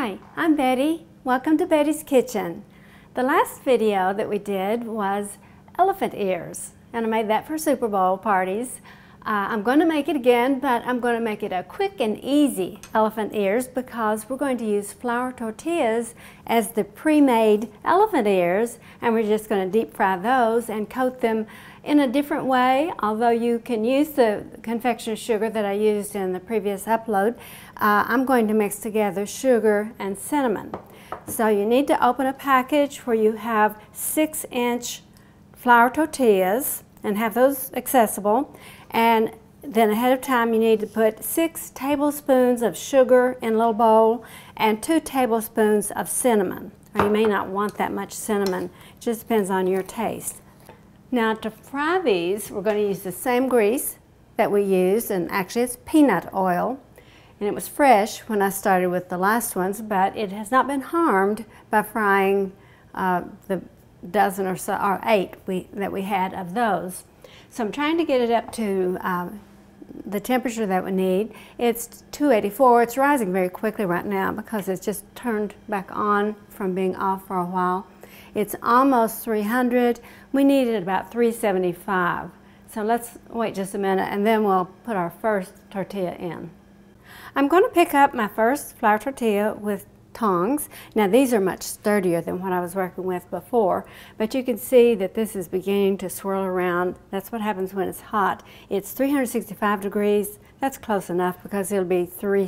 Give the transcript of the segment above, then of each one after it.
Hi, I'm Betty. Welcome to Betty's Kitchen. The last video that we did was elephant ears, and I made that for Super Bowl parties. I'm going to make it again, but I'm going to make it a quick and easy elephant ears because we're going to use flour tortillas as the pre-made elephant ears, and we're just going to deep fry those and coat them in a different way. Although you can use the confectioner sugar that I used in the previous upload, I'm going to mix together sugar and cinnamon. So you need to open a package where you have 6-inch flour tortillas and have those accessible. And then ahead of time you need to put 6 tablespoons of sugar in a little bowl and 2 tablespoons of cinnamon. Or you may not want that much cinnamon. It just depends on your taste. Now to fry these, we're going to use the same grease that we used, and actually it's peanut oil. And it was fresh when I started with the last ones, but it has not been harmed by frying the dozen or so, or 8 that we had of those. So I'm trying to get it up to the temperature that we need. It's 284. It's rising very quickly right now because it's just turned back on from being off for a while. It's almost 300. We need it about 375. So let's wait just a minute and then we'll put our first tortilla in. I'm going to pick up my first flour tortilla with tongs. Now these are much sturdier than what I was working with before, but you can see that this is beginning to swirl around. That's what happens when it's hot. It's 365 degrees. That's close enough because it'll be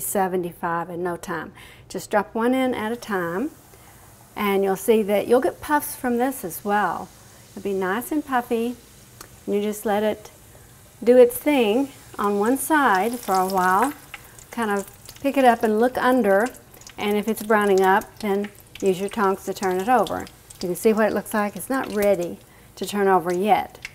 375 in no time. Just drop one in at a time, and you'll see that you'll get puffs from this as well. It'll be nice and puffy, and you just let it do its thing on one side for a while. Kind of pick it up and look under. And if it's browning up, then use your tongs to turn it over. You can see what it looks like. It's not ready to turn over yet.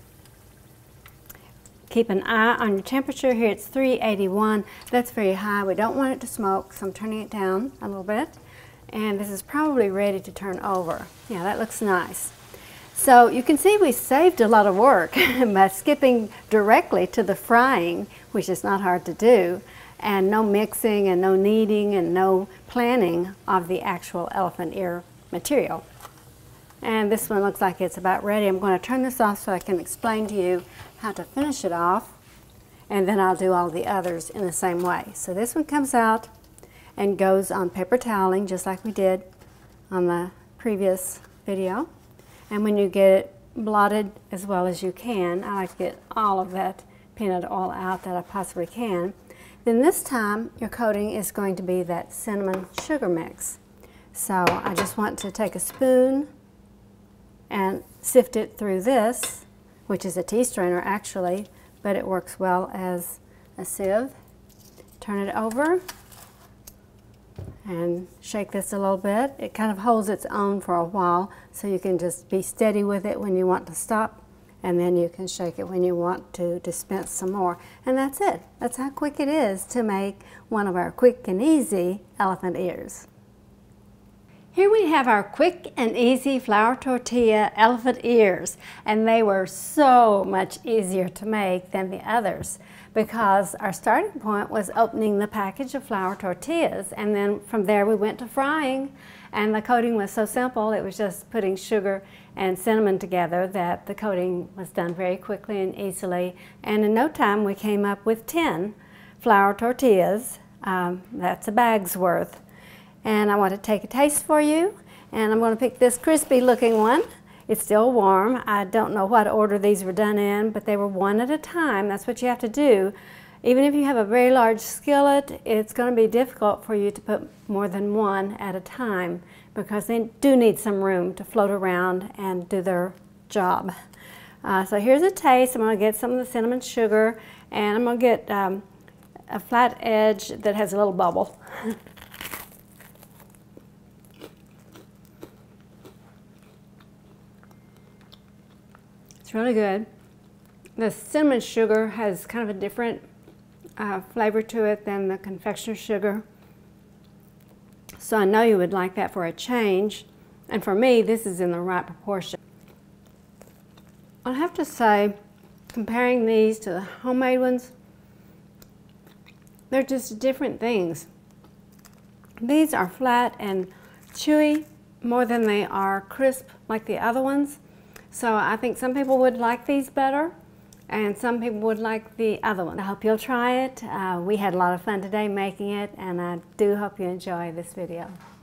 Keep an eye on your temperature. Here it's 381. That's very high. We don't want it to smoke, so I'm turning it down a little bit. And this is probably ready to turn over. Yeah, that looks nice. So you can see we saved a lot of work by skipping directly to the frying, which is not hard to do. And no mixing and no kneading and no planning of the actual elephant ear material. And this one looks like it's about ready. I'm going to turn this off so I can explain to you how to finish it off, and then I'll do all the others in the same way. So this one comes out and goes on paper toweling just like we did on the previous video. And when you get it blotted as well as you can, I like to get all of that peanut oil out that I possibly can. Then this time, your coating is going to be that cinnamon sugar mix. So I just want to take a spoon and sift it through this, which is a tea strainer actually, but it works well as a sieve. Turn it over and shake this a little bit. It kind of holds its own for a while, so you can just be steady with it when you want to stop. And then you can shake it when you want to dispense some more. And that's it. That's how quick it is to make one of our quick and easy elephant ears. Here we have our quick and easy flour tortilla elephant ears. And they were so much easier to make than the others because our starting point was opening the package of flour tortillas. And then from there we went to frying. And the coating was so simple, it was just putting sugar and cinnamon together that the coating was done very quickly and easily. And in no time we came up with 10 flour tortillas. That's a bag's worth. And I want to take a taste for you. And I'm going to pick this crispy looking one. It's still warm. I don't know what order these were done in, but they were one at a time. That's what you have to do. Even if you have a very large skillet, it's going to be difficult for you to put more than one at a time because they do need some room to float around and do their job. So here's a taste. I'm going to get some of the cinnamon sugar, and I'm going to get a flat edge that has a little bubble. It's really good. The cinnamon sugar has kind of a different flavor to it than the confectioner sugar. So I know you would like that for a change. And for me, this is in the right proportion. I'll have to say, comparing these to the homemade ones, they're just different things. These are flat and chewy more than they are crisp like the other ones. So I think some people would like these better and some people would like the other one. I hope you'll try it. We had a lot of fun today making it, and I do hope you enjoy this video.